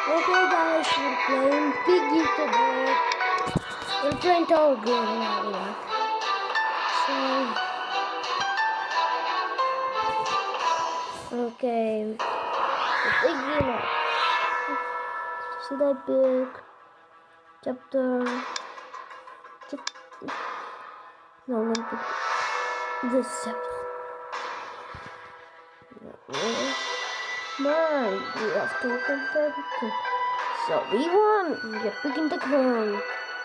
Okay guys, we're playing Piggy today. We're playing Tower Game now. Okay. Piggy now. Should I pick chapter? No, I'm gonna pick this chapter. Man, we have to competitive. So we won. We're picking the crown.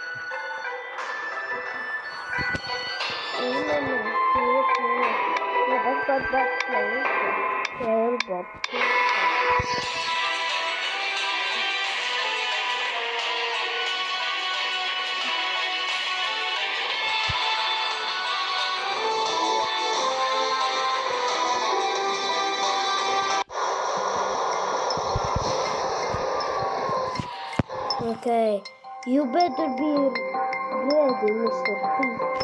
Okay, you better be ready, Mr. P.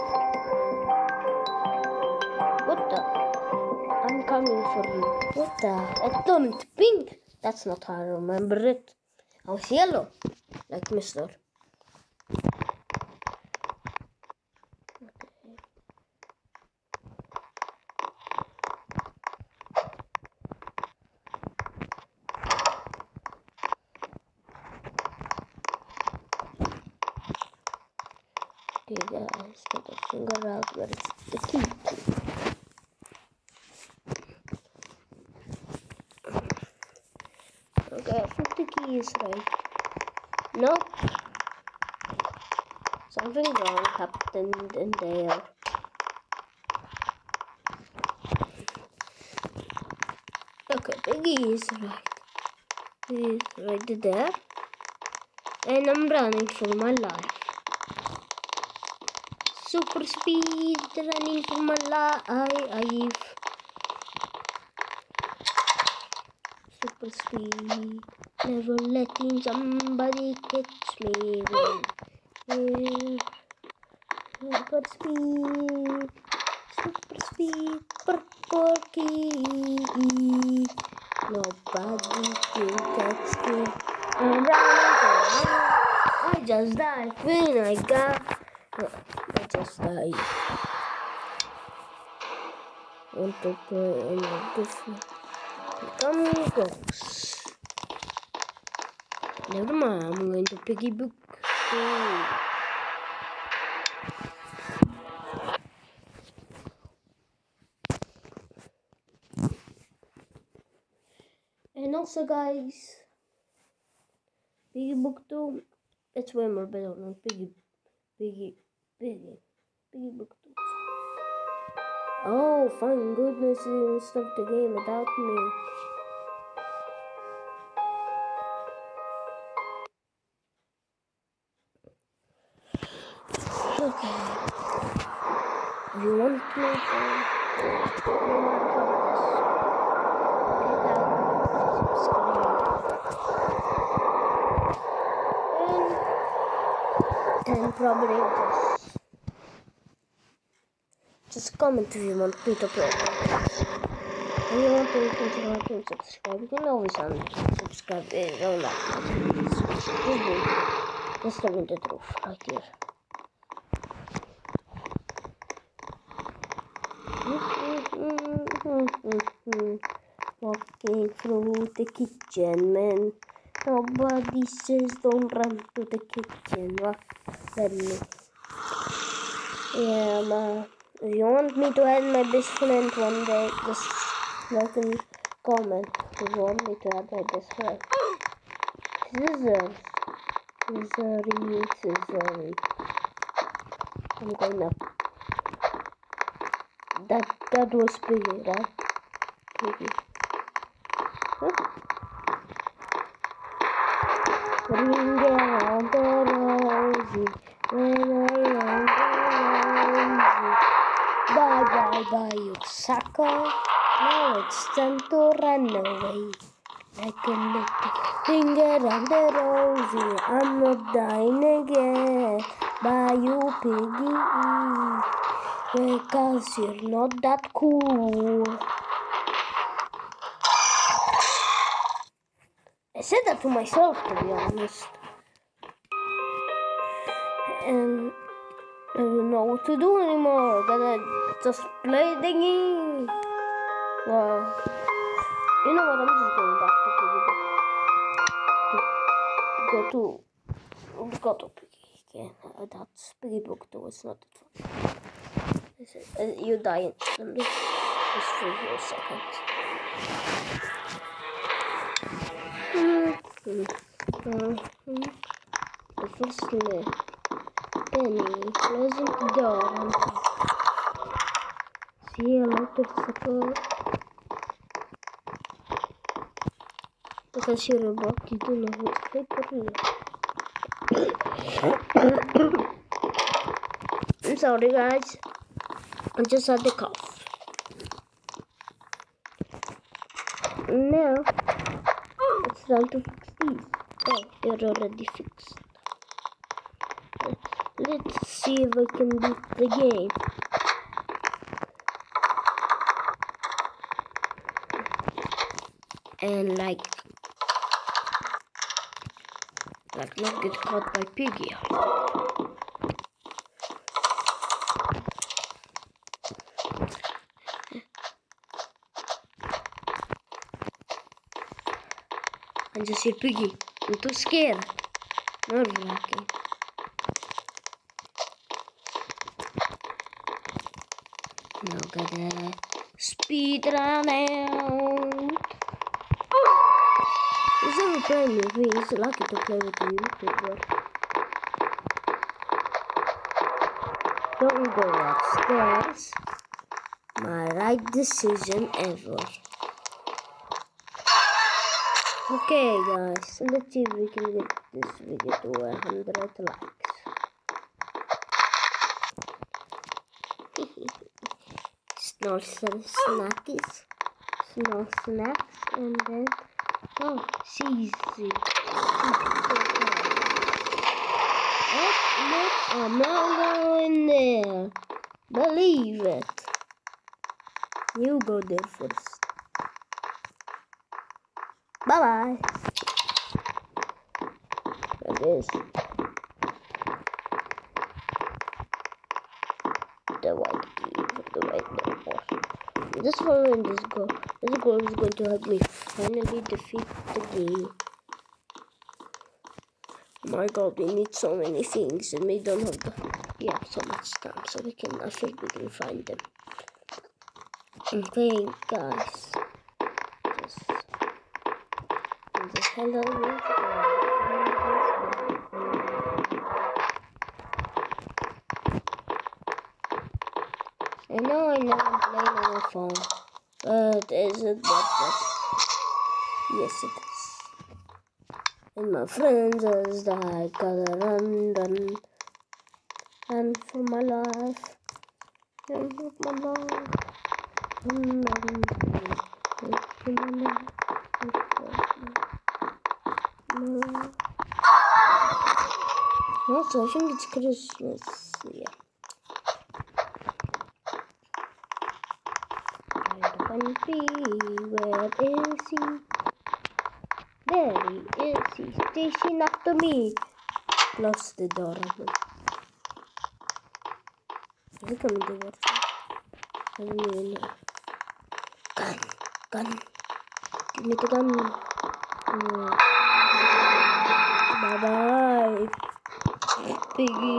What the? I'm coming for you. What the? It turned pink. That's not how I remember it. I was yellow, like Mr. Okay guys, gotta figure out where is the key. Okay, I think the key is right. No. Something wrong happened in there. Okay, Piggy is right. He's right there. And I'm running for my life. Super speed, running for my life. Super speed, never letting somebody catch me. Super speed, purple key. Nobody can catch me. I'm running for I just died when I just died. I want to play on a different. Become ghost. Never mind, I'm going to Piggy book. And also, guys, Piggy book 2. It's way more better than Piggy book 2. Oh, thank goodness he didn't stop the game without me. Okay. If you want to play and probably just comment if you want me to play. If you want to continue to subscribe, you can always unsubscribe if you don't like. Just tell me the truth right here. Walking through the kitchen, man. Nobody says don't run to the kitchen. Yeah, man. If you want me to add my best friend one day, just like in comment. If you want me to add my best friend. Scissors. Scissory. I'm going up. That was Piggy, right? Piggy. Huh? Ring around the rosy, when around the rosy. Bye, you sucker. Now it's time to run away. Like a little finger on the rosy. I'm not dying again. Bye, you Piggy. Because you're not that cool. said that to myself, to be honest. And I don't know what to do anymore. Gonna just play the game. Well, you know what? I'm just going back to Piggy. Go to Piggy again. That's Piggy Book 2. It's not that fun. You die instantly. Just for a second. Firstly, Penny closing the door and see a lot of support. Because you're a bot, you don't know who's paper. I'm sorry guys, I just had the cough. Now, it's time to fix these. Oh, they're already fixed. Let's see if I can beat the game. And like not get caught by Piggy. I just hear Piggy. I'm too scared. Nerve-wracking. Now gotta speed run out. He's never playing with me. He's lucky to play with a YouTuber. Don't go upstairs. My right decision ever. Okay guys, let's see if we can get this video to 100 likes. Small snackies, small snacks, and then cheesy. Look, I'm not going there. Believe it. You go there first. Bye bye. That is the white key for the white door. Just following this goal. This goal is going to help me finally defeat the game. Oh my god, we need so many things and we don't have so much time, so I think we can find them. Okay guys. Just hello I know I'm playing on my phone, but is it worth it? Yes it is. And my friends is that I gotta run for my life. Run for my life. Also, I think it's Christmas. Yeah. Country, where is he? There he is. He's chasing after me. Close the door. Is he coming towards me? I don't even know. Gun. Give me the gun. Bye bye, Piggy.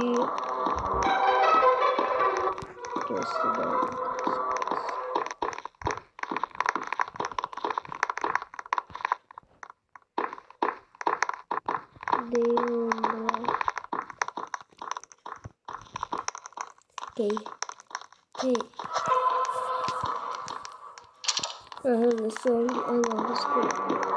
Close the door. Okay. I have the song. I know the school.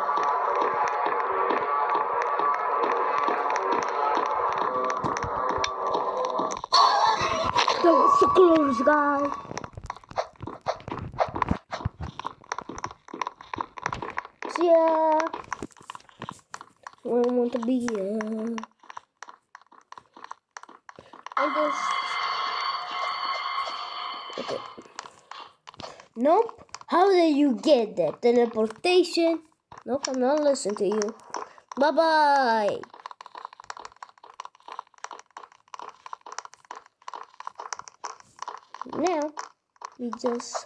That was so close, guys. Yeah. I want to be here. I just. Okay. Nope. How did you get that? Teleportation? Nope, I'm not listening to you. Bye bye. Now we just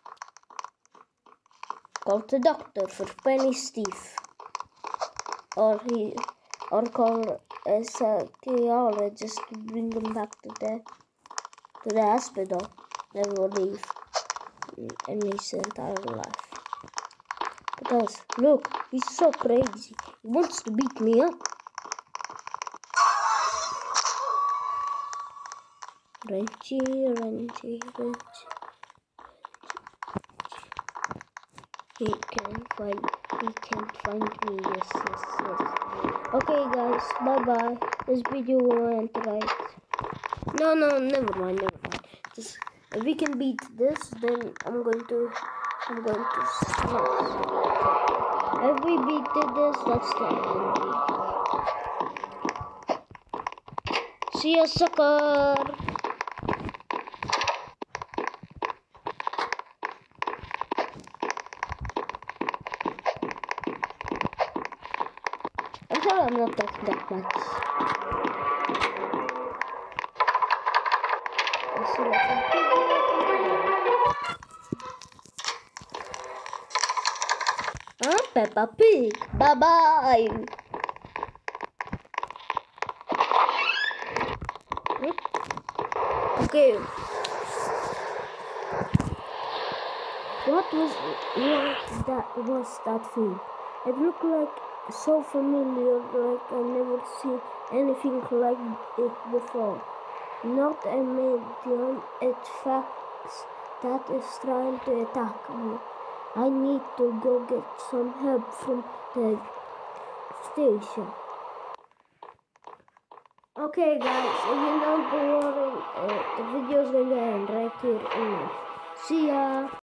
call the doctor for Penny's teeth, or call a psychologist to bring him back to the hospital. Never leave in his entire life. Because look, he's so crazy. He wants to beat me up. Wrenchy. He can't find me. Yes. Okay, guys, bye bye. This video went right. No, never mind. Just if we can beat this, then I'm going to snap. If we beat this, that's the end. See ya, sucker. I'm sorry I'm not talking that much. I'm Peppa Pig. Bye bye. Okay. What was that thing? It looked like so familiar, like I never seen anything like it before. Not a medium, it facts that is trying to attack me. I need to go get some help from the station. Okay guys, if you don't worry, the video is going to end right here. See ya!